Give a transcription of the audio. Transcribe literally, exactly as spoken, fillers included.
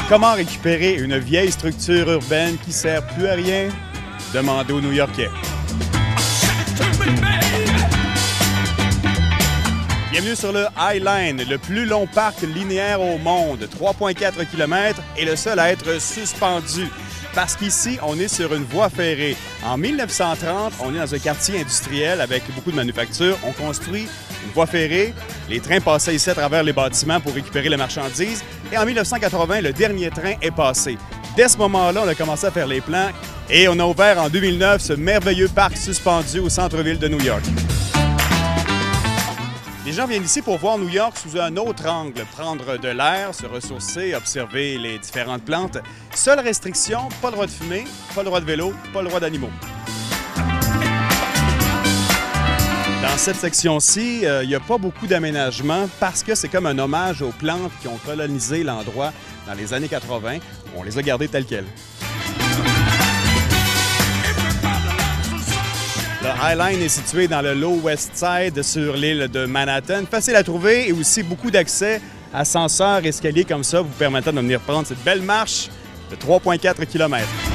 Comment récupérer une vieille structure urbaine qui sert plus à rien? Demandez aux New-Yorkais. Bienvenue sur le High Line, le plus long parc linéaire au monde, trois virgule quatre kilomètres et le seul à être suspendu. Parce qu'ici, on est sur une voie ferrée. En mille neuf cent trente, on est dans un quartier industriel avec beaucoup de manufactures. On construit une voie ferrée. Les trains passaient ici à travers les bâtiments pour récupérer les marchandises. Et en mille neuf cent quatre-vingts, le dernier train est passé. Dès ce moment-là, on a commencé à faire les plans et on a ouvert en deux mille neuf ce merveilleux parc suspendu au centre-ville de New York. Les gens viennent ici pour voir New York sous un autre angle, prendre de l'air, se ressourcer, observer les différentes plantes. Seule restriction, pas le droit de fumer, pas le droit de vélo, pas le droit d'animaux. Dans cette section-ci, euh, il n'y a pas beaucoup d'aménagement parce que c'est comme un hommage aux plantes qui ont colonisé l'endroit dans les années quatre-vingt. On les a gardées telles quelles. Le High Line est situé dans le Low West Side sur l'île de Manhattan. Facile à trouver et aussi beaucoup d'accès, ascenseurs, escaliers comme ça, vous permettant de venir prendre cette belle marche de trois virgule quatre kilomètres.